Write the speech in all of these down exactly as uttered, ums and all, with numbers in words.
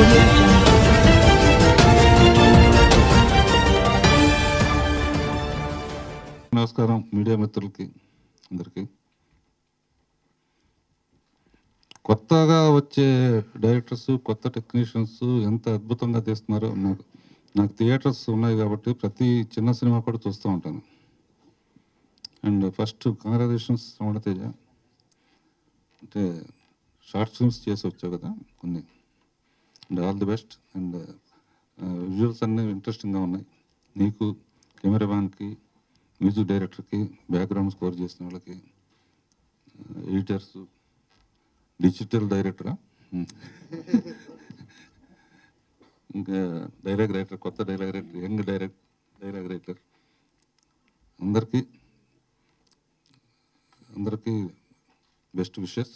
audio jungle. నమస్కారం media మిత్రులకి అందరికీ. కొత్తగా వచ్చే డైరెక్టర్స్, కొత్త టెక్నీషియన్స్ ఎంత అద్భుతంగా తీస్తున్నారో. నాకు నాకు థియేటర్స్ ఉన్నాయి కాబట్టి ప్రతి చిన్న సినిమా కూడా చూస్తూ ఉంటాను. అండ్ ఫస్ట్ కంగ్రాచులేషన్స్ రమణతేజ, అంటే షార్ట్ ఫిల్మ్స్ చేసి వచ్చావు కదా కొన్ని, and all the best. And visuals అన్నీ ఇంట్రెస్టింగ్గా ఉన్నాయి. నీకు, కెమెరామ్యాన్కి, మ్యూజిక్ డైరెక్టర్కి, బ్యాక్గ్రౌండ్ స్కోర్ చేసిన వాళ్ళకి, ఎడిటర్స్, డిజిటల్ డైరెక్టరా, ఇంకా డైలాగ్ రైటర్, కొత్త dialogue writer, young direct dialogue writer అందరికీ అందరికీ బెస్ట్ విషెస్.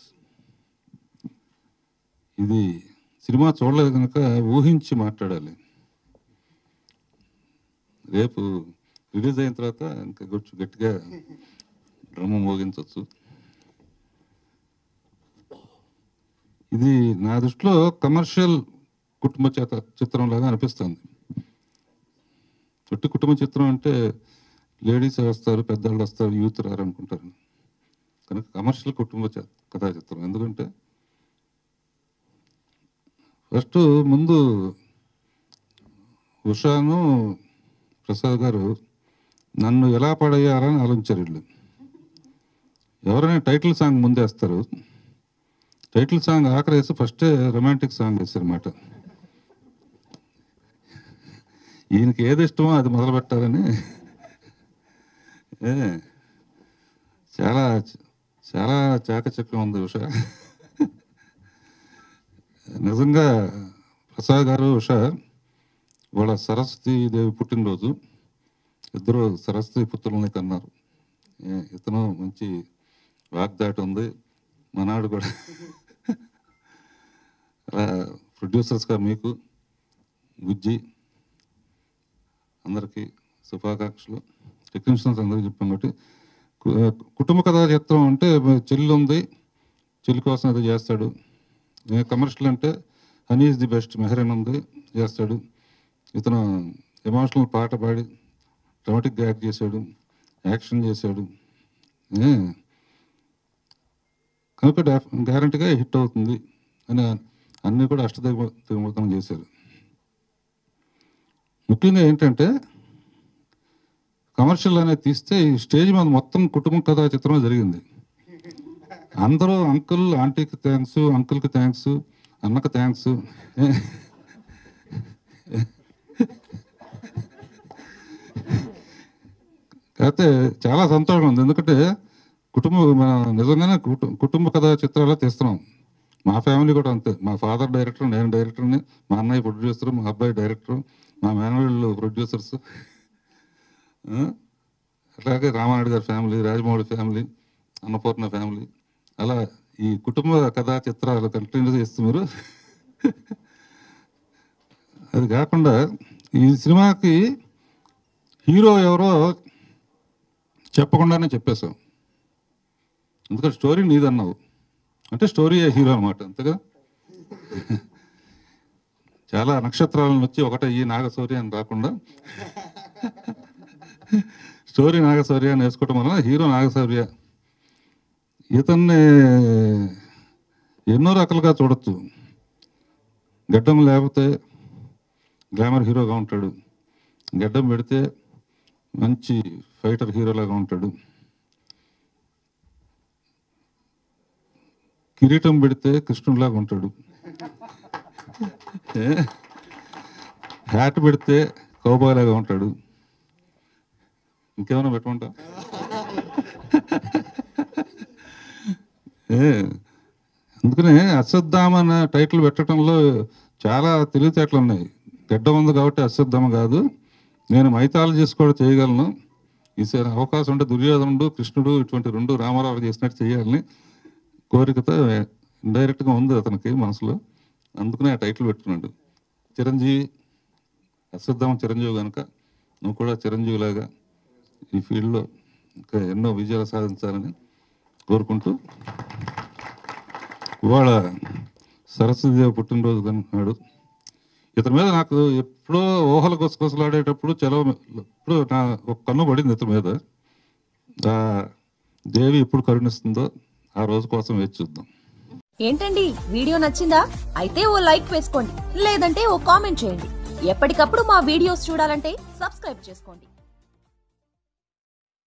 ఇది సినిమా చూడలేదు కనుక ఊహించి మాట్లాడాలి. రేపు రిలీజ్ అయిన తర్వాత ఇంకా కొంచెం గట్టిగా డ్రమ్ము మోగించవచ్చు. ఇది నా దృష్టిలో కమర్షియల్ కుటుంబ చేత చిత్రంలాగా అనిపిస్తుంది. ఒట్టి కుటుంబ చిత్రం అంటే లేడీస్ వస్తారు, పెద్దవాళ్ళు వస్తారు, యూత్ రారు అనుకుంటారు. కనుక కమర్షియల్ కుటుంబ కథా చిత్రం. ఎందుకంటే ఫస్ట్ ముందు ఉషాను ప్రసాద్ గారు నన్ను ఎలా పడేయాలని ఆలోచించారు. వీళ్ళు ఎవరైనా టైటిల్ సాంగ్ ముందేస్తారు, టైటిల్ సాంగ్ ఆఖరి వేసి ఫస్టే రొమాంటిక్ సాంగ్ వేసారన్నమాట. ఈయనకి ఏది ఇష్టమో అది మొదలు పెట్టాలని ఏ చాలా చాలా చాకచక్యం ఉంది ఉష. నిజంగా ప్రసాద్ గారు, ఉష వాళ్ళ సరస్వతి దేవి పుట్టినరోజు, ఇద్దరు సరస్వతి పుత్రులని కన్నారు. ఇతను మంచి వాగ్దాటి ఉంది, మనాడు కూడా. అలా ప్రొడ్యూసర్స్గా మీకు, బుజ్జి అందరికీ శుభాకాంక్షలు. టెక్నీషియన్స్ అందరికీ చెప్పాం కాబట్టి కుటుంబ కథా చిత్రం అంటే చెల్లి ఉంది, చెల్లి కోసం ఏదో చేస్తాడు. కమర్షియల్ అంటే honey is the best, Mehreen ఉంది చేస్తాడు. ఇతను ఎమోషనల్ పాట పాడి డ్రామాటిక్గా యాక్ట్ చేశాడు, యాక్షన్ చేశాడు. కనుక గ్యారంటీగా హిట్ అవుతుంది అని అన్నీ కూడా అష్టదిగ్బంధనం చేశారు. ముఖ్యంగా ఏంటంటే కమర్షియల్ అనేది తీస్తే ఈ స్టేజ్ మీద మొత్తం కుటుంబ కథా చిత్రమే జరిగింది. అందరూ అంకుల్ ఆంటీకి థ్యాంక్స్, అంకుల్కి థ్యాంక్స్, అన్నకి థ్యాంక్స్. కాకపోతే చాలా సంతోషం ఉంది. ఎందుకంటే కుటుంబ నిజంగానే కుటుంబ కథా చిత్రాలు తీస్తున్నాం. మా ఫ్యామిలీ కూడా అంతే. మా ఫాదర్ డైరెక్టర్, నేను డైరెక్టర్ని, మా అన్నయ్య ప్రొడ్యూసర్, మా అబ్బాయి డైరెక్టర్, మా మేనవాళ్ళు ప్రొడ్యూసర్స్. అట్లాగే రామానాయుడు గారి family, Rajamouli family, Annapurna family. అలా ఈ కుటుంబ కథా చిత్రాలు కంటిన్యూ చేస్తున్నారు. అది కాకుండా ఈ సినిమాకి హీరో ఎవరో చెప్పకుండానే చెప్పేశాం. ఎందుకంటే స్టోరీ నీదన్నావు అంటే స్టోరీ హీరో అనమాట, అంతే కదా. చాలా నక్షత్రాలను వచ్చి ఒకటే ఈ నాగశౌర్య అని రాకుండా స్టోరీ నాగశౌర్య అని వేసుకోవటం వలన హీరో నాగశౌర్య. ఇతన్ని ఎన్నో రకాలుగా చూడొచ్చు. గడ్డం లేకపోతే గ్లామర్ హీరోగా ఉంటాడు, గడ్డం పెడితే మంచి ఫైటర్ హీరోలాగా ఉంటాడు, కిరీటం పెడితే కృష్ణుడిలాగా ఉంటాడు, హ్యాట్ పెడితే కౌబాయ్ లాగా ఉంటాడు. ఇంకేమైనా పెట్టమంటా? ఏ అందుకనే అశ్వత్థామ అన్న టైటిల్ పెట్టడంలో చాలా తెలివితేటలు ఉన్నాయి. గడ్డ ఉంది కాబట్టి అశ్వత్థామ కాదు, నేను మైథాలజీస్ కూడా చేయగలను. ఈసారి అవకాశం ఉంటే దుర్యోధనుడు, కృష్ణుడు ఇటువంటి రెండు రామారావు చేసినట్టు చేయాలని కోరికతో ఇండైరెక్ట్గా ఉంది అతనికి మనసులో. అందుకనే ఆ టైటిల్ పెట్టుకున్నాడు. చిరంజీవి, అశ్వత్థామ చిరంజీవి కనుక నువ్వు కూడా చిరంజీవిలాగా ఈ ఫీల్డ్లో ఇంకా ఎన్నో విజయాలు సాధించాలని కోరుకుంటూ, ఇవాళ సరస్వతిదేవి పుట్టినరోజు కనుకున్నాడు. ఇతని మీద నాకు ఎప్పుడో ఊహల గుసగుసలాడేటప్పుడు చలో ఇప్పుడు నా ఒక కన్ను పడింది ఇతని మీద. దేవి ఎప్పుడు కరుణిస్తుందో ఆ రోజు కోసం వేచి చూద్దాం. ఏంటండి వీడియో నచ్చిందా? అయితే ఓ లైక్ వేసుకోండి, లేదంటే ఓ కామెంట్ చేయండి. ఎప్పటికప్పుడు మా వీడియోస్ చూడాలంటే సబ్స్క్రైబ్ చేసుకోండి.